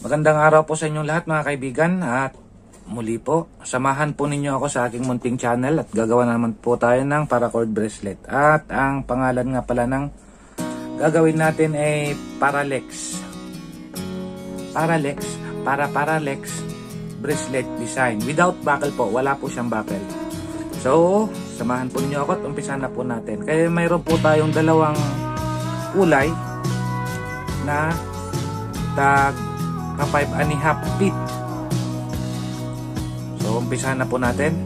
Magandang araw po sa inyong lahat mga kaibigan, at muli po, samahan po ninyo ako sa aking munting channel at gagawa naman po tayo ng paracord bracelet. At ang pangalan nga pala ng gagawin natin ay Paralix. Paralix bracelet design. Without buckle po, wala po siyang buckle. So, samahan po ninyo ako at umpisa na po natin. Kaya mayroon po tayong dalawang kulay na tag 5.5 feet. So, umpisahan na po natin.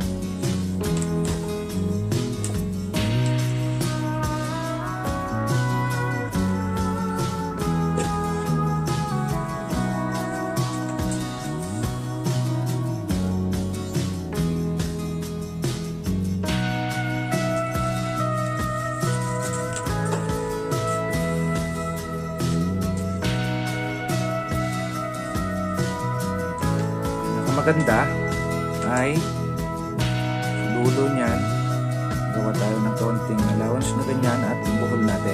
Maganda ay dulo niyan, gawa tayo ng konting allowance na ganyan at buhol natin.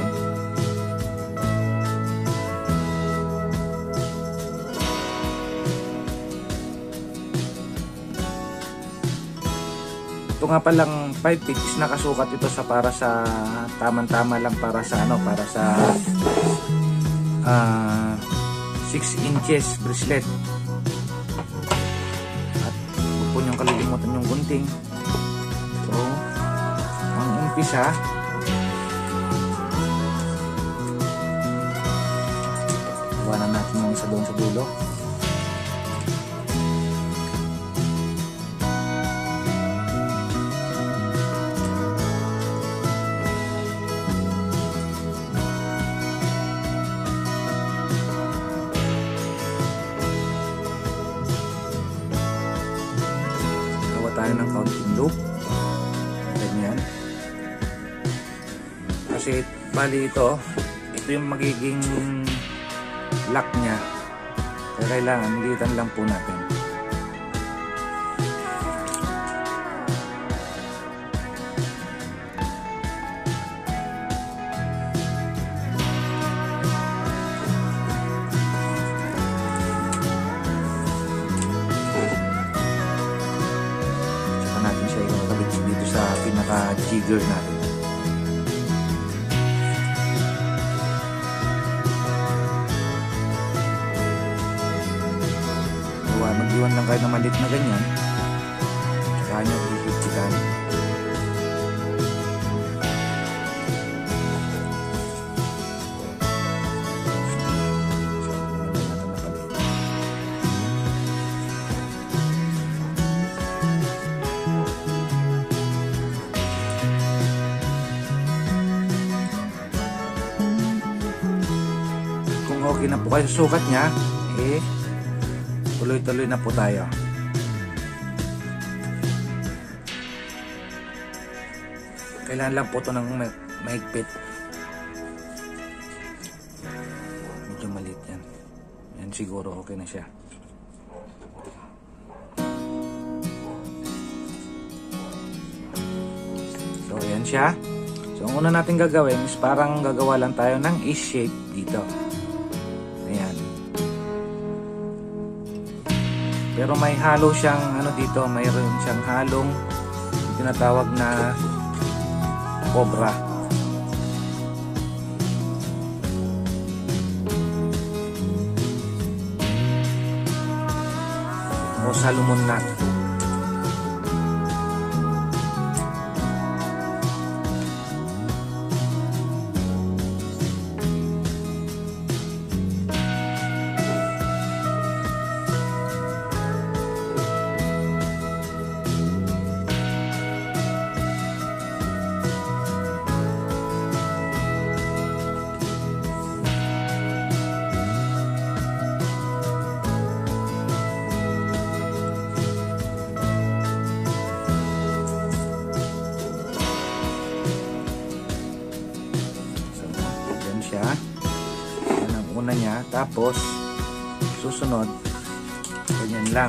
Ito nga palang 5 feet is nakasukat ito sa para sa tamang-tama lang para sa para sa 6 inches bracelet. Yung kalilimutan yung gunting. So, ang umpisa, iwanan natin yung isa doon sa dulo. Tayo ng counting loop ganyan, kasi bali ito yung magiging lock nya, kaya kailangan militan lang po natin. Pinaka-jigger natin. Mag-iwan lang kayo ng maliit na ganyan, saka nyo pipitikan. Okay na po kayo sa sukat nya, tuloy-tuloy na po tayo. Kailangan lang po ito ng mahigpit. Medyo maliit yan. Yan siguro okay na siya. So yan siya. So ang una natin gagawin is parang gagawa lang tayo ng S-shape dito. Ayan. Pero may halo siyang dito, mayroon siyang halong tinatawag na cobra o salmon nut. Yan ang una niya, tapos susunod ganyan lang.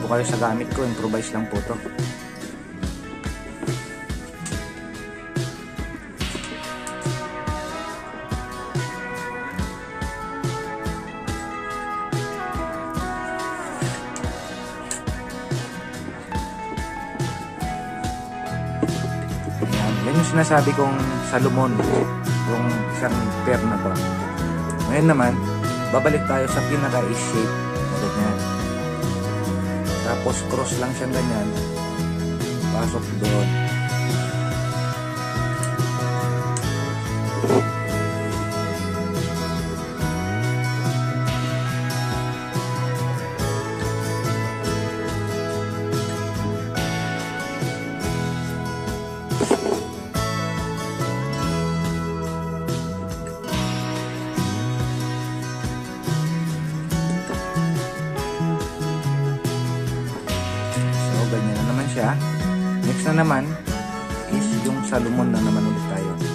kayo sa gamit ko, improvise lang po to. Yan yung sinasabi kong Salomon, yung isang pair na to. Ngayon naman, babalik tayo sa pinaka-ace shape na ganyan. Tapos cross lang siyang ganyan, pasok doon. Ganyan na naman siya. Next na naman is yung Salomon na naman ulit tayo.